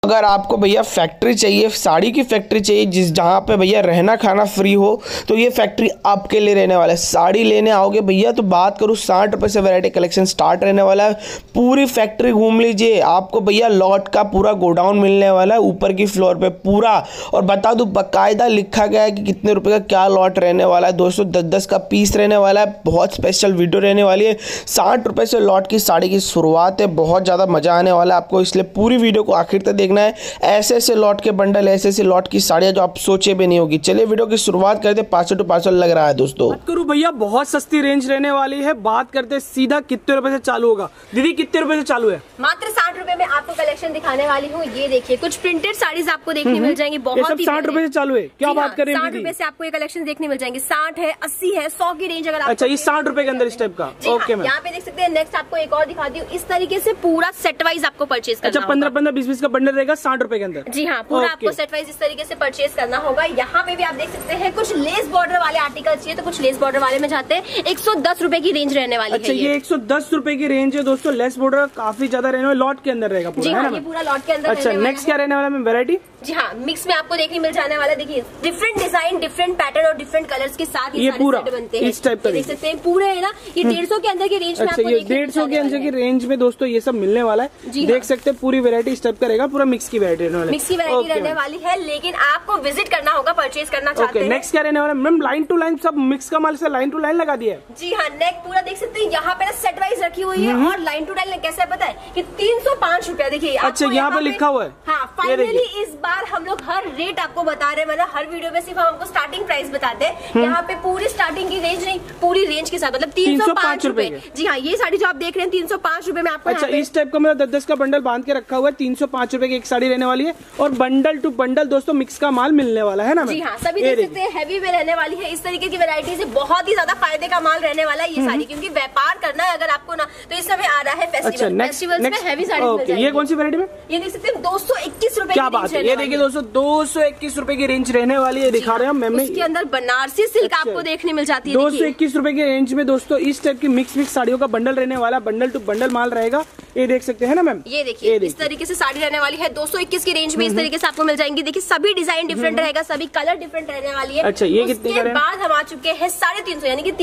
अगर आपको भैया फैक्ट्री चाहिए, साड़ी की फैक्ट्री चाहिए जिस जहाँ पे भैया रहना खाना फ्री हो, तो ये फैक्ट्री आपके लिए रहने वाला है। साड़ी लेने आओगे भैया तो बात करूँ 60 रुपये से वैरायटी कलेक्शन स्टार्ट रहने वाला है। पूरी फैक्ट्री घूम लीजिए, आपको भैया लॉट का पूरा गोडाउन मिलने वाला है ऊपर की फ्लोर पे पूरा। और बता दूं बाकायदा लिखा गया है कि कितने रुपए का क्या लॉट रहने वाला है। 210 का पीस रहने वाला है। बहुत स्पेशल वीडियो रहने वाली है। 60 रुपये से लॉट की साड़ी की शुरुआत है। बहुत ज़्यादा मजा आने वाला है आपको, इसलिए पूरी वीडियो को आखिर तक देखना है। ऐसे ऐसे लॉट के बंडल, ऐसे ऐसे लॉट की साड़ियाँ जो आप सोचे भी नहीं होगी। चलिए वीडियो की शुरुआत करते। पार्सल टू पार्सल लग रहा है दोस्तों। बात करूं भैया बहुत सस्ती रेंज रहने वाली है। बात करते सीधा कितने रुपए से चालू होगा। दीदी कितने रुपए से चालू है? मात्र 60 रुपए में आपको कलेक्शन दिखाने वाली हूँ। ये देखिए कुछ प्रिंटेड साड़ीज आपको देखने मिल जाएंगी। बहुत ही 60 रुपए से चालू है। क्या बात कर रहे हैं? 60 रुपए से आपको ये कलेक्शन देखने मिल जाएंगे। 60 है, 80 है, 100 की रेंज अगर। अच्छा, ये 60 रुपए के अंदर इस टाइप का। ओके मैम, यहाँ पे देख सकते हैं। नेक्स्ट आपको एक और दिखाती हूँ। इस तरीके से पूरा सेट वाइज आपको परचेज करना। अच्छा, 15-15, 20-20 का बंडल रहेगा 60 रुपए के अंदर। जी हाँ, पूरा आपको सेट वाइज इस तरीके से परचेज करना होगा। यहाँ पे भी आप देख सकते हैं कुछ लेस बॉर्डर वाले आर्टिकल चाहिए तो कुछ लेस बॉर्डर वाले में जाते हैं। 110 रुपए की रेंज रहने वाली है। अच्छा, ये 110 रुपए की रेंज है दोस्तों। लेस बॉर्डर काफी ज्यादा रहने वाला, लॉट के अंदर रहेगा पूरा। जी हाँ, ये पूरा लॉट के अंदर। अच्छा, नेक्स्ट क्या रहने वाला है वैरायटी? जी हाँ, मिक्स में आपको देखने मिल जाने वाला। देखिए डिफरेंट डिजाइन, डिफरेंट पैटर्न और डिफरेंट कलर्स के साथ ये पूरा बनते हैं। इस टाइप का देख सकते हैं पूरे है ना। ये 150 के अंदर की रेंज में अच्छा, ये 150 के अंदर की रेंज में दोस्तों ये सब मिलने वाला है। देख सकते हैं पूरी वैरायटी इस टाइप का रहेगा। पूरा मिक्स की वैरायटी रहने वाली है। मिक्स की वैरायटी रहने वाली है, लेकिन आपको विजिट करना होगा परचेज करना चाहते हैं। नेक्स्ट क्या रहने वाला मैम? लाइन टू लाइन सब मिक्स का माल से लाइन टू लाइन लगा दिया है। जी हाँ, नेक पूरा देख सकते हैं। यहाँ पे ना सेट वाइज रखी हुई है और लाइन टू लाइन कैसे पता है कि 305 रुपया। देखिए अच्छा, यहाँ पे लिखा हुआ है। हाँ, फाइनली इस बार हम लोग हर रेट आपको बता रहे हैं। मतलब हर वीडियो में सिर्फ हम आपको स्टार्टिंग प्राइस बताते हैं। यहाँ पे पूरी स्टार्टिंग की रेंज नहीं, पूरी रेंज के साथ मतलब 305 रुपए। जी हाँ, ये साड़ी जो आप देख रहे हैं 305 रुपए में आपको। अच्छा, इस टाइप का मतलब 10-10 का बंडल बांध के रखा हुआ है। 305 रुपए की एक साड़ी रहने वाली है और बंडल टू बंडल दोस्तों मिक्स का माल मिलने वाला है ना। जी हाँ, सभी देख सकते हैं हैवी में रहने वाली है। इस तरीके की वैरायटी से बहुत ही ज्यादा फायदे का माल रहने वाला है ये साड़ी, क्योंकि व्यापार करना है अगर आपको ना तो इस समय आ रहा है फेस्टिवल। फेस्टिवल में हैवी साड़ी। ये कौन सी वैरायटी में? ये देख सकते हैं 221 रुपए। क्या बात है, ये देखिए दोस्तों 221 रुपए की रेंज रहने वाली है। दिखा रहे हैं मैम, इसके अंदर बनारसी सिल्क आपको देखने मिल जाती है। 221 रुपए की रेंज में दोस्तों इस टाइप की मिक्स साड़ियों का बंडल रहने वाला। बंडल टू बंडल माल रहेगा। ये देख सकते हैं ना मैम। ये देखिए इस तरीके से साड़ी रहने वाली है 221 की रेंज में। इस तरीके से आपको मिल जाएंगी। देखिए सभी डिजाइन डिफरेंट रहेगा, सभी कलर डिफरेंट रहने वाली है। अच्छा, ये कितने का है? बाद हम आ चुके हैं 350 यानी कि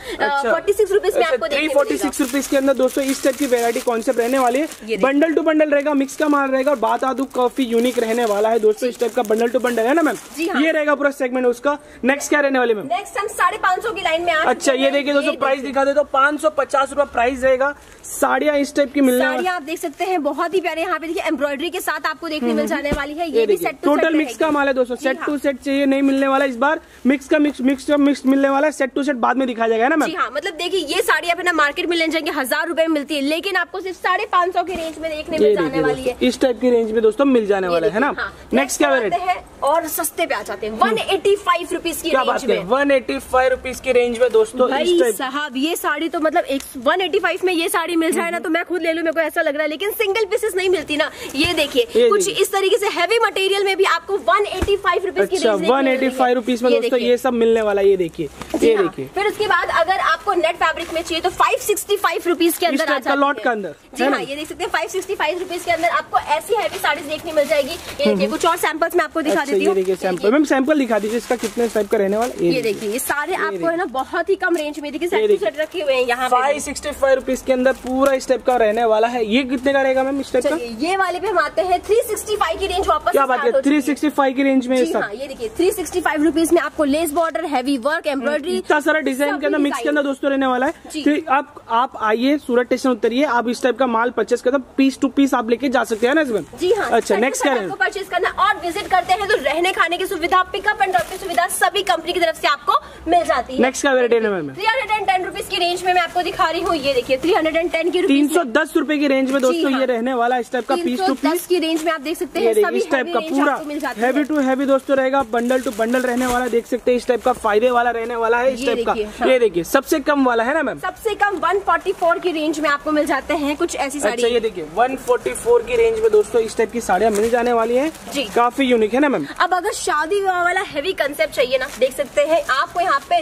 346 रुपीज में आपको 346 रुपीज के अंदर दोस्तों इस टाइप की वैरायटी कॉन्सेप्ट रहने वाली है। बंडल टू बंडल रहेगा, मिक्स का माल रहेगा। और बात आदू काफी यूनिक रहने वाला है दोस्तों। इस टाइप का बंडल टू बंडल है ना मैम। ये रहेगा पूरा सेगमेंट उसका। नेक्स्ट क्या रहने वाले मैम? नेक्स्ट हम 550 की लाइन में आ। अच्छा, ये देखिए दोस्तों प्राइस दिखा दे तो 550 रुपए प्राइस रहेगा। साड़ियाँ इस टाइप की मिलने वाली, आप देख सकते हैं बहुत ही प्यारे। यहाँ पे देखिए एम्ब्रॉयडरी के साथ आपको देखने मिल जाने वाली है। ये भी सेट टोटल मिक्स का माल है दोस्तों। सेट टू सेट चाहिए नहीं मिलने वाला इस बार। मिक्स का मिक्स मिलने वाला है। सेट टू सेट बाद में दिखाया जाएगा ना मैम। जी हाँ, मतलब देखिए ये साड़ी आप ना मार्केट में ले जाएंगे 1000 रुपए में मिलती है, लेकिन आपको सिर्फ 550 की रेंज में देखने मिल जाने वाली है। इस टाइप की रेंज में दोस्तों मिल जाने वाला है ना। नेक्स्ट क्या वैरायटी है? और सस्ते पे आ जाते हैं 185 रुपीज की रेंज में। 185 रुपीज की रेंज में दोस्तों साहब ये साड़ी तो मतलब 185 में ये साड़ी मिल जाए ना तो मैं खुद ले लूं, मेरे को ऐसा लग रहा है। लेकिन सिंगल पीसेस नहीं मिलती ना। ये देखिए कुछ इस तरीके से हैवी मटेरियल में भी आपको 185 रुपीज की रेंज। 185 रुपीज में दोस्तों ये सब मिलने वाला। ये देखिए, ये देखिए। फिर उसके बाद अगर आपको नेट फैब्रिक में चाहिए तो 565 रुपीज के अंदर आ जाता है। लॉट का अंदर। जी हाँ, ये देख सकते हैं 565 रुपीज के अंदर आपको ऐसी हैवी साड़ीज देखने मिल जाएगी। ये देखिए कुछ और सैंपल्स में आपको दिखा देती हूँ। सैंपल मैम, सैंपल दिखा दीजिए इसका कितने टाइप का रहने वाला। ये देखिए ये सारे आपको है ना बहुत ही कम रेंज में देखिए सेट टू सेट रखे हुए हैं। यहाँ 565 रुपीज के अंदर पूरा इस टाइप का रहने वाला है। ये कितने का रहेगा मैम इस टाइप का? ये वाले पे हम आते हैं 365 की रेंज वापस। क्या बात है, 365 की रेंज में ये देखिए 365 रुपीज में आपको lace border, heavy work, embroidery, इतना सारा डिजाइन के अंदर मिक्स के अंदर दोस्तों रहने वाला है। तो आप आइए सूरत स्टेशन उतरिए, आप इस टाइप का माल परचेस करते पीस टू पीस आप लेके जा सकते हैं ना इसमें। जी हाँ। अच्छा, नेक्स्ट क्या है? परचेस करना और विजिट करते हैं तो रहने खाने की सुविधा, पिकअप एंड ड्रॉप की सुविधा सभी कंपनी की तरफ से आपको मिल जाती है। नेक्स्ट क्या वैरायटी है मैम? 310 रुपीज की रेंज में मैं आपको दिखा रही हूँ। ये देखिए 310 की 310 रुपए की रेंज में दोस्तों ये रहने वाला इस टाइप का पीस टू पीस की रेंज में आप देख सकते हैं। सभी इस टाइप का पूरा हैवी टू हैवी दोस्तों रहेगा। बंडल टू बंडल रहने वाला, देख सकते हैं इस टाइप का फायदे वाला रहने वाला है। इस टाइप का ये देखिए सबसे कम वाला है ना मैम। सबसे कम 144 की रेंज में आपको मिल जाते हैं कुछ ऐसी साड़ी। ये देखिए 144 की रेंज में दोस्तों इस टाइप की साड़ियाँ मिल जाने वाली है। काफी यूनिक है ना मैम। अब अगर शादी विवाह वाला हैवी कंसेप्ट चाहिए ना, देख सकते हैं आपको यहाँ पे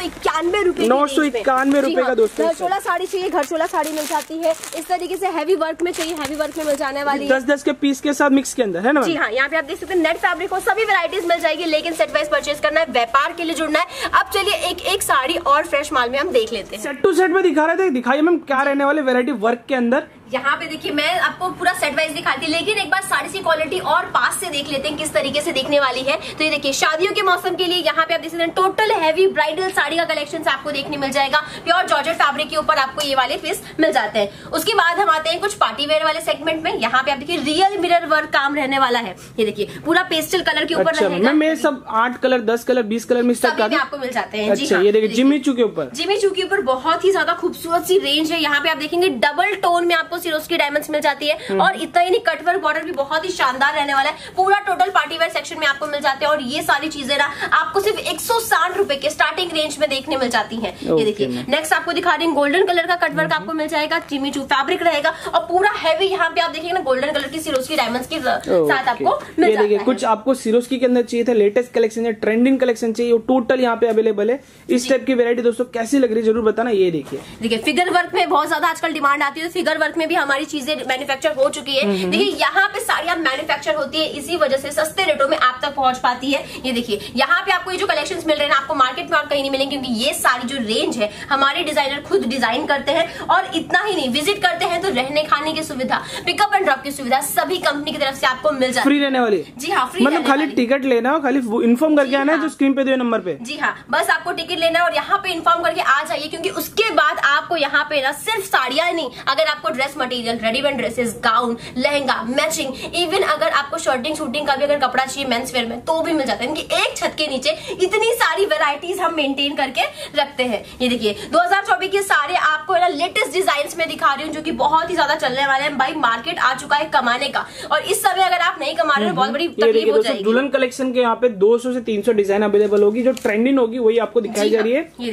991 रुपए, 991 रुपए का दोस्तों। घरचोला साड़ी चाहिए, घरचोला साड़ी मिल जाती है। इस तरीके से हैवी वर्क में चाहिए, हैवी वर्क में मिल जाने वाली है। 10-10 के पीस के साथ मिक्स के अंदर है ना। जी हाँ, यहाँ पे आप देख सकते हैं नेट फैब्रिक हो, सभी वैरायटीज मिल जाएगी, लेकिन सेट वाइज परचेज करना है, व्यापार के लिए जुड़ना है। अब चलिए एक एक साड़ी और फ्रेश माल में हम देख लेते हैं। सेट टू सेट में दिखा रहे थे, दिखाइए मैम क्या रहने वाले वैरायटी वर्क के अंदर। यहाँ पे देखिए मैं आपको पूरा सेट वाइज दिखाती हूँ, लेकिन एक बार साड़ी की क्वालिटी और पास से देख लेते हैं किस तरीके से दिखने वाली है। तो ये देखिए शादियों के मौसम के लिए यहाँ पे आप देख सकते हैं टोटल हैवी ब्राइडल साड़ी का कलेक्शन आपको देखने मिल जाएगा। प्योर जॉर्जेट फैब्रिक के ऊपर आपको ये वाले पीस मिल जाते हैं। उसके बाद हम आते हैं कुछ पार्टी वेयर वाले सेगमेंट में। यहाँ पे आप देखिए रियल मिरर वर्क काम रहने वाला है। ये देखिए पूरा पेस्टल कलर के ऊपर रहेगा। मैं सब 8 कलर 10 कलर 20 कलर में आपको मिल जाते हैं। अच्छा, ये देखिए जिमी चू के ऊपर, जिमी चू के ऊपर बहुत ही ज्यादा खूबसूरत सी रेंज है। यहाँ पे आप देखेंगे डबल टोन में आपको सिरोस्की डायमंड्स जाती है, और इतना ही नहीं कटवर्क बॉर्डर भी बहुत ही शानदार रहने वाला है। पूरा टोटल पार्टी वेयर सेक्शन में आपको मिल जाते हैं, और ये सारी चीजें ना आपको सिर्फ 160 रुपए के स्टार्टिंग रेंज में देखने मिल जाती हैं। ये देखिए नेक्स्ट आपको दिखा रही हूँ, गोल्डन कलर का कटवर्क आपको मिल जाएगा, जिमी चू फैब्रिक रहेगा, और पूरा हैवी यहाँ पे आप देखेंगे ना गोल्डन कलर की सिरोस्की डायमंड्स के साथ आपको मिल जाता है। कुछ आपको सिरोस्की के अंदर चाहिए था, लेटेस्ट कलेक्शन है, ट्रेंडिंग कलेक्शन चाहिए, टोटल यहाँ पे अवेलेबल है। इस टाइप की वैरायटी दोस्तों कैसी लग रही है जरूर बताना। ये देखिए फिगर वर्क में बहुत ज्यादा आजकल डिमांड आती है, फिगर वर्क में भी हमारी चीजें मैन्युफैक्चर हो चुकी है। देखिए यहाँ पे साड़ियां मैन्युफैक्चर होती है, इसी वजह से सस्ते रेटों में आप तक पहुंच पाती है। ये देखिए यहाँ पे आपको ये जो कलेक्शंस मिल रहे हैं आपको मार्केट में और कहीं नहीं मिलेंगे, क्योंकि ये सारी जो रेंज है हमारे डिजाइनर खुद डिजाइन करते हैं। और इतना ही नहीं, विजिट करते हैं तो रहने खाने की सुविधा, पिकअप एंड ड्रॉप की सुविधा सभी कंपनी की तरफ से आपको मिल जाती है। फ्री रहने वाली। जी हाँ, फ्री, मतलब खाली टिकट लेना हो, खाली इन्फॉर्म करके आना है जो स्क्रीन पे दिए नंबर पे। जी हाँ, बस आपको टिकट लेना है और यहाँ पे इन्फॉर्म करके आ जाइए, क्योंकि उसके बाद आपको यहाँ पे ना सिर्फ साड़ियां नहीं, अगर आपको dress material, readymade dresses, gown, lehenga, matching, even अगर आपको शर्टिंग शूटिंग का भी अगर कपड़ा चाहिए मेंस वेयर में तो भी मिल जाता है। इनकी एक छत के नीचे इतनी सारी वैरायटीज हम मेंटेन करके रखते हैं। ये देखिए 2024 के सारे आपको है ना लेटेस्ट डिजाइन में दिखा रही हूँ, जो कि बहुत ही ज्यादा चलने वाले हैं। भाई मार्केट आ चुका है कमाने का, और इस समय अगर आप नहीं कमा रहे हो बहुत बड़ी तकलीफ हो जाएगी। दुल्हन कलेक्शन के यहाँ पे 200 से 300 डिजाइन अवेलेबल होगी, जो ट्रेंडिंग होगी वही आपको दिखाई जा रही है। ये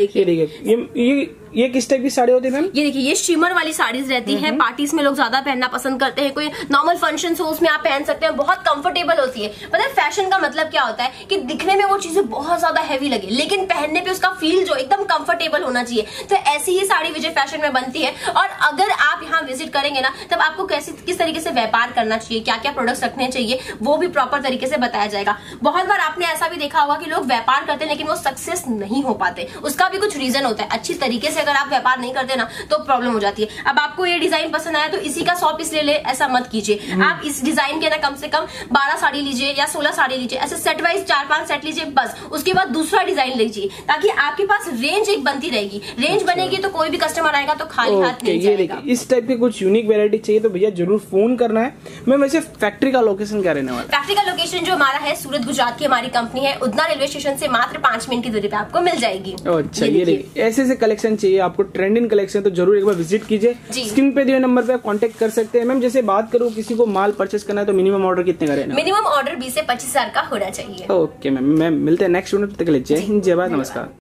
देखिए ये किस टाइप की साड़ी होती है मैम? ये देखिए ये शिमर वाली साड़ीज रहती है, पार्टीज में लोग ज्यादा पहनना पसंद करते हैं, कोई नॉर्मल फंक्शन हो उसमें आप पहन सकते हैं, बहुत कंफर्टेबल होती है। मतलब फैशन का मतलब क्या होता है कि दिखने में वो चीजें बहुत ज्यादा हैवी लगे, लेकिन पहनने पे उसका फील जो एकदम कंफर्टेबल होना चाहिए। तो ऐसी ही साड़ी विजय फैशन में बनती है, और अगर आप यहाँ विजिट करेंगे ना तब आपको किस तरीके से व्यापार करना चाहिए, क्या क्या प्रोडक्ट्स रखने चाहिए, वो भी प्रॉपर तरीके से बताया जाएगा। बहुत बार आपने ऐसा भी देखा होगा कि लोग व्यापार करते हैं लेकिन वो सक्सेस नहीं हो पाते, उसका भी कुछ रीजन होता है। अच्छी तरीके से अगर आप व्यापार नहीं करते ना तो प्रॉब्लम हो जाती है। अब आपको ये डिजाइन पसंद आया तो इसी का 100 पीस ले ले, ऐसा मत कीजिए। आप इस डिजाइन के ना कम से कम 12 साड़ी लीजिए या 16 साड़ी लीजिए, ऐसे सेट वाइज 4-5 सेट लीजिए बस। उसके बाद दूसरा डिजाइन लीजिए, ताकि आपके पास रेंज एक बनती रहेगी। रेंज बनेगी तो कोई भी कस्टमर आएगा तो खाली हाथ नहीं जाएगा। इस टाइप की कुछ यूनिक वैरायटी चाहिए तो भैया जरूर फोन करना है। मैं वैसे फैक्ट्री का लोकेशन क्या रहने वाला? फैक्ट्री का लोकेशन जो हमारा है सूरत गुजरात की हमारी कंपनी है, उधना रेलवे स्टेशन से मात्र 5 मिनट की दूरी पे आपको मिल जाएगी। अच्छा, ये देखिए ऐसे कलेक्शन चाहिए आपको, ट्रेंडिंग कलेक्शन, तो जरूर एक बार विजिट कीजिए। स्क्रीन पे दिए नंबर पे आप कांटेक्ट कर सकते हैं। मैम जैसे बात करूँ किसी को माल परचेस करना है तो मिनिमम ऑर्डर कितने का रहना? मिनिमम ऑर्डर 20 से 25 हजार का होना चाहिए। ओके मैम, मिलते हैं नेक्स्ट वीडियो में। तब तक के लिए जय हिंद, जय भारत, नमस्कार।